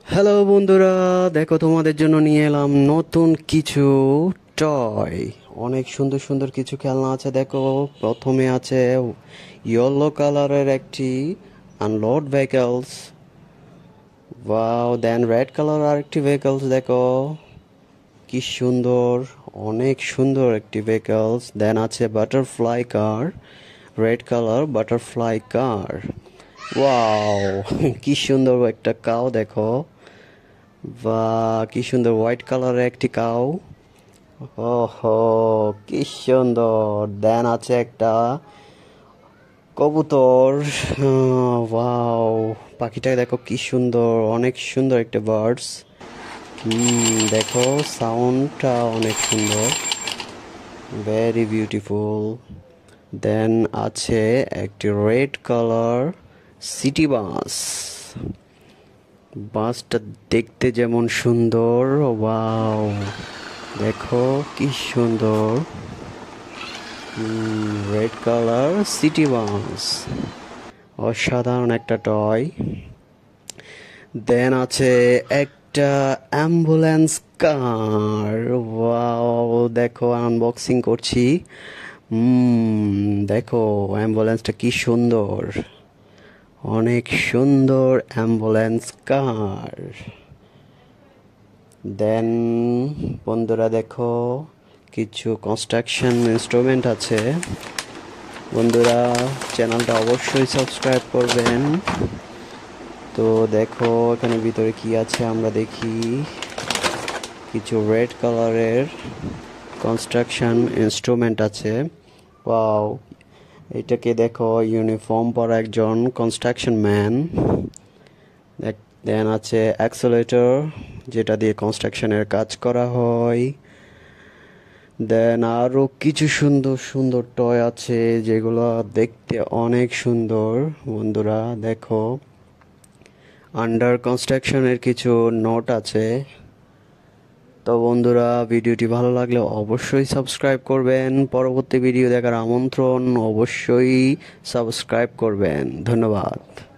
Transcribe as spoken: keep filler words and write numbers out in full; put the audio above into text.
Hello বন্ধুরা, দেখো তোমাদের জন্য নিয়ে এলাম নতুন কিছু টয়। অনেক সুন্দর সুন্দর কিছু খেলনা আছে। দেখো, প্রথমে আছে ইয়েলো কালারের একটি unload vehicles. Wow, then red colour আরেকটি ভেহিকলস। দেখো কি সুন্দর, অনেক সুন্দর একটি ভেহিকলস। দেন আছে butterfly car, red colour butterfly car. Wow, কি সুন্দর একটা কাও। দেখো, বা কি সুন্দর হোয়াইট কালারের একটি কাউ। ওহো, কি সুন্দর। দেন আছে একটা কবুতর। ওয়াও, পাখিটা দেখো কি সুন্দর, অনেক সুন্দর একটা বার্ডস। হুম, দেখো সাউন্ডটা অনেক সুন্দর, ভেরি বিউটিফুল। দেন আছে একটি রেড কালার সিটি বাস। বাসটা দেখতে যেমন সুন্দর, ওয়াও দেখো কি সুন্দর। রেড কালার সিটি বাস, অসাধারণ একটা টয়। দেন আছে একটা অ্যাম্বুলেন্স কার। ওয়াও, দেখো আনবক্সিং করছি। হুম, দেখো অ্যাম্বুলেন্সটা কি সুন্দর, অনেক সুন্দর অ্যাম্বুলেন্স কার। দেন বন্ধুরা দেখো, কিছু কনস্ট্রাকশন ইনস্ট্রুমেন্ট আছে। বন্ধুরা, চ্যানেলটা অবশ্যই সাবস্ক্রাইব করবেন। তো দেখো এখানে ভিতরে কি আছে আমরা দেখি। কিছু রেড কালারের কনস্ট্রাকশন ইনস্ট্রুমেন্ট আছে। ওয়াও, এটাকে দেখো ইউনিফর্ম পরা একজন কনস্ট্রাকশন ম্যান। দেন আছে অ্যাক্সেলেটর, যেটা দিয়ে কনস্ট্রাকশনের কাজ করা হয়। দেন আরও কিছু সুন্দর সুন্দর টয় আছে যেগুলো দেখতে অনেক সুন্দর। বন্ধুরা দেখো, আন্ডার কনস্ট্রাকশনের কিছু নোট আছে। তো বন্ধুরা, ভিডিওটি ভালো লাগলে অবশ্যই সাবস্ক্রাইব করবেন। পরবর্তী ভিডিও দেখার আমন্ত্রণ, অবশ্যই সাবস্ক্রাইব করবেন। ধন্যবাদ।